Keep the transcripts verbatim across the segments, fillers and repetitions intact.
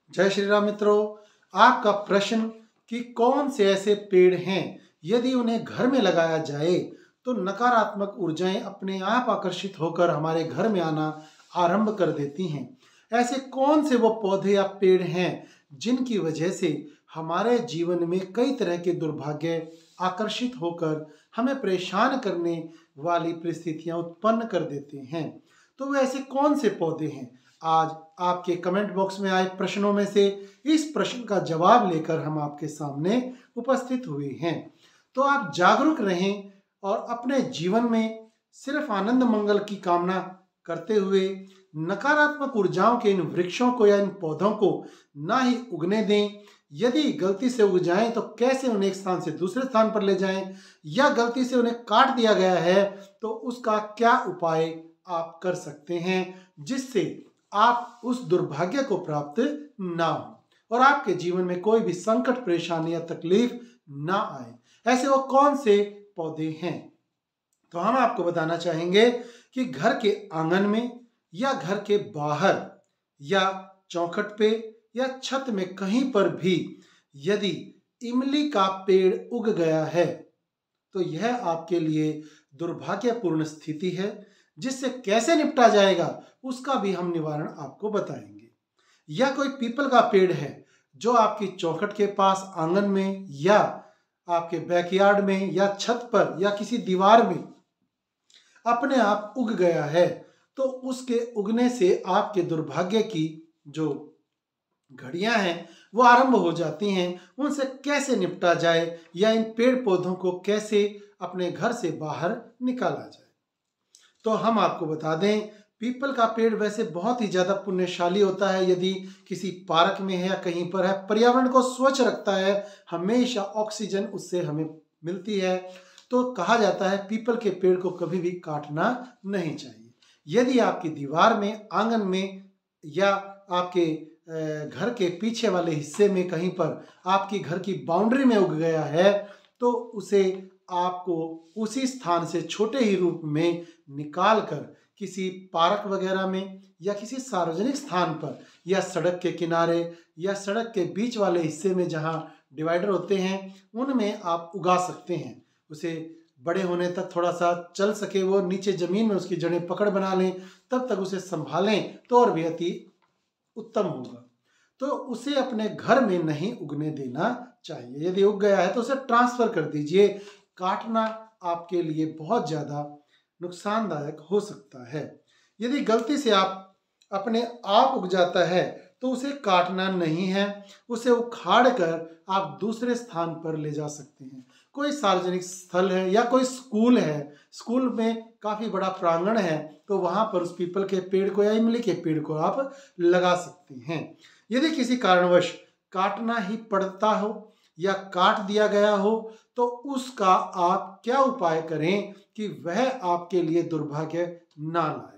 जय श्री राम मित्रों। आपका प्रश्न कि कौन से ऐसे पेड़ हैं यदि उन्हें घर में लगाया जाए तो नकारात्मक ऊर्जाएं अपने आप आकर्षित होकर हमारे घर में आना आरंभ कर देती हैं। ऐसे कौन से वो पौधे या पेड़ हैं जिनकी वजह से हमारे जीवन में कई तरह के दुर्भाग्य आकर्षित होकर हमें परेशान करने वाली परिस्थितियां उत्पन्न कर देते हैं। तो वो ऐसे कौन से पौधे हैं? आज आपके कमेंट बॉक्स में आए प्रश्नों में से इस प्रश्न का जवाब लेकर हम आपके सामने उपस्थित हुए हैं। तो आप जागरूक रहें और अपने जीवन में सिर्फ आनंद मंगल की कामना करते हुए नकारात्मक ऊर्जाओं के इन वृक्षों को या इन पौधों को ना ही उगने दें। यदि गलती से उग जाएं तो कैसे उन्हें एक स्थान से दूसरे स्थान पर ले जाएं, या गलती से उन्हें काट दिया गया है तो उसका क्या उपाय आप कर सकते हैं जिससे आप उस दुर्भाग्य को प्राप्त ना हो और आपके जीवन में कोई भी संकट, परेशानी या तकलीफ ना आए। ऐसे वो कौन से पौधे हैं? तो हम आपको बताना चाहेंगे कि घर के आंगन में या घर के बाहर या चौखट पे या छत में कहीं पर भी यदि इमली का पेड़ उग गया है तो यह आपके लिए दुर्भाग्यपूर्ण स्थिति है, जिससे कैसे निपटा जाएगा उसका भी हम निवारण आपको बताएंगे। या कोई पीपल का पेड़ है जो आपकी चौखट के पास, आंगन में या आपके बैकयार्ड में या छत पर या किसी दीवार में अपने आप उग गया है, तो उसके उगने से आपके दुर्भाग्य की जो घड़ियां हैं वो आरंभ हो जाती हैं। उनसे कैसे निपटा जाए या इन पेड़ पौधों को कैसे अपने घर से बाहर निकाला जाए, तो हम आपको बता दें, पीपल का पेड़ वैसे बहुत ही ज्यादा पुण्यशाली होता है। यदि किसी पार्क में है या कहीं पर है, पर्यावरण को स्वच्छ रखता है, हमेशा ऑक्सीजन उससे हमें मिलती है। तो कहा जाता है पीपल के पेड़ को कभी भी काटना नहीं चाहिए। यदि आपकी दीवार में, आंगन में या आपके घर के पीछे वाले हिस्से में कहीं पर आपकी घर की बाउंड्री में उग गया है तो उसे आपको उसी स्थान से छोटे ही रूप में निकाल कर किसी पार्क वगैरह में या किसी सार्वजनिक स्थान पर या सड़क के किनारे या सड़क के बीच वाले हिस्से में जहां डिवाइडर होते हैं उनमें आप उगा सकते हैं। उसे बड़े होने तक थोड़ा सा चल सके, वो नीचे जमीन में उसकी जड़ें पकड़ बना लें, तब तक उसे संभालें तो और भी अति उत्तम होगा। तो उसे अपने घर में नहीं उगने देना चाहिए। यदि उग गया है तो उसे ट्रांसफर कर दीजिए। काटना आपके लिए बहुत ज्यादा नुकसानदायक हो सकता है। यदि गलती से आप अपने आप उग जाता है तो उसे काटना नहीं है, उसे उखाड़ कर आप दूसरे स्थान पर ले जा सकते हैं। कोई सार्वजनिक स्थल है या कोई स्कूल है, स्कूल में काफी बड़ा प्रांगण है तो वहां पर उस पीपल के पेड़ को या इमली के पेड़ को आप लगा सकते हैं। यदि किसी कारणवश काटना ही पड़ता हो या काट दिया गया हो तो उसका आप क्या उपाय करें कि वह आपके लिए दुर्भाग्य ना लाए।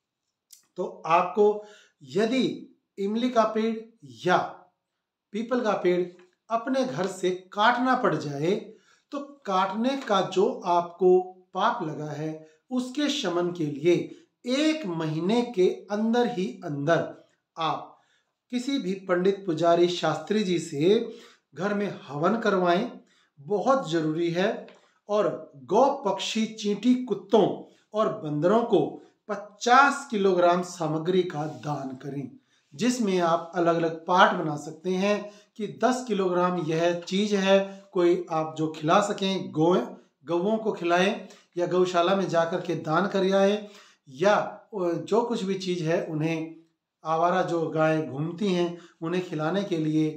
तो आपको यदि इमली का पेड़ या पीपल का पेड़ अपने घर से काटना पड़ जाए तो काटने का जो आपको पाप लगा है उसके शमन के लिए एक महीने के अंदर ही अंदर आप किसी भी पंडित, पुजारी, शास्त्री जी से घर में हवन करवाएं, बहुत जरूरी है। और गौ, पक्षी, चींटी, कुत्तों और बंदरों को पचास किलोग्राम सामग्री का दान करें, जिसमें आप अलग अलग पार्ट बना सकते हैं कि दस किलोग्राम यह चीज है, कोई आप जो खिला सकें, गौ गौओं को खिलाएं या गौशाला में जाकर के दान कर आए, या जो कुछ भी चीज है उन्हें, आवारा जो गायें घूमती हैं उन्हें खिलाने के लिए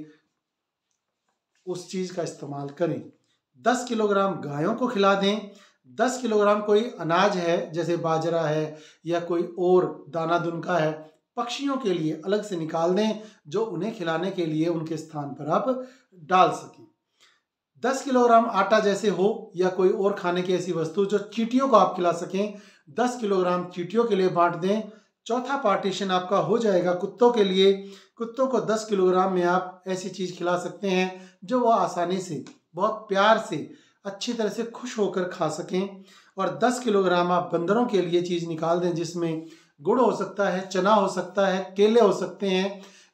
उस चीज का इस्तेमाल करें। दस किलोग्राम गायों को खिला दें। दस किलोग्राम कोई अनाज है जैसे बाजरा है या कोई और दाना दुनका है, पक्षियों के लिए अलग से निकाल दें जो उन्हें खिलाने के लिए उनके स्थान पर आप डाल सकें। दस किलोग्राम आटा जैसे हो या कोई और खाने की ऐसी वस्तु जो चींटियों को आप खिला सकें, दस किलोग्राम चींटियों के लिए बांट दें। चौथा पार्टीशन आपका हो जाएगा कुत्तों के लिए। कुत्तों को दस किलोग्राम में आप ऐसी चीज खिला सकते हैं जो वो आसानी से, बहुत प्यार से, अच्छी तरह से खुश होकर खा सकें। और दस किलोग्राम आप बंदरों के लिए चीज निकाल दें जिसमें गुड़ हो सकता है, चना हो सकता है, केले हो सकते हैं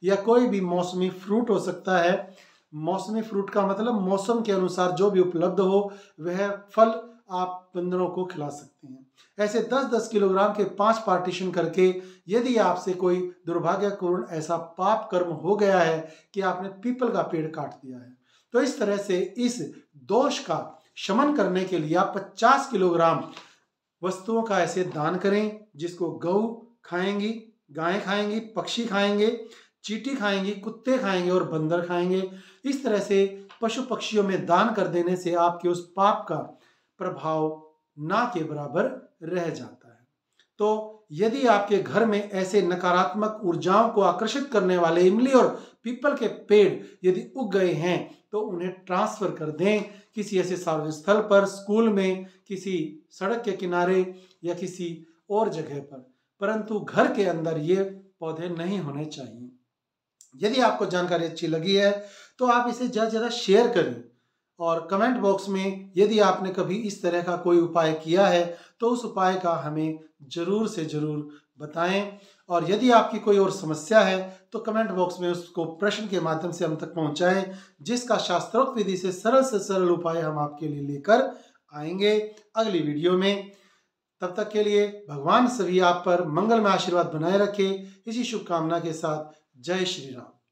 या कोई भी मौसमी फ्रूट हो सकता है। मौसमी फ्रूट का मतलब मौसम के अनुसार जो भी उपलब्ध हो वह फल आप बंदरों को खिला सकते हैं। ऐसे दस दस किलोग्राम के पांच पार्टीशन करके यदि आपसे कोई दुर्भाग्यपूर्ण ऐसा पाप कर्म हो गया है कि आपने पीपल का पेड़ काट दिया है, तो इस तरह से इस दोष का शमन करने के लिए आप पचास किलोग्राम वस्तुओं का ऐसे दान करें जिसको गौ खाएंगी, गायें खाएंगी, पक्षी खाएंगे, चींटी खाएंगी, कुत्ते खाएंगे और बंदर खाएंगे। इस तरह से पशु पक्षियों में दान कर देने से आपके उस पाप का प्रभाव ना के बराबर रह जाता है। तो यदि आपके घर में ऐसे नकारात्मक ऊर्जाओं को आकर्षित करने वाले इमली और पीपल के पेड़ यदि उग गए हैं तो उन्हें ट्रांसफर कर दें किसी ऐसे सार्वजनिक स्थल पर, स्कूल में, किसी सड़क के किनारे या किसी और जगह पर, परंतु घर के अंदर ये पौधे नहीं होने चाहिए। यदि आपको जानकारी अच्छी लगी है तो आप इसे ज़्यादा से ज़्यादा शेयर करें और कमेंट बॉक्स में यदि आपने कभी इस तरह का कोई उपाय किया है तो उस उपाय का हमें जरूर से जरूर बताएं। और यदि आपकी कोई और समस्या है तो कमेंट बॉक्स में उसको प्रश्न के माध्यम से हम तक पहुंचाएं, जिसका शास्त्रोक्त विधि से सरल से सरल उपाय हम आपके लिए लेकर आएंगे अगली वीडियो में। तब तक के लिए भगवान सभी आप पर मंगलमय आशीर्वाद बनाए रखे, इसी शुभकामना के साथ जय श्री राम।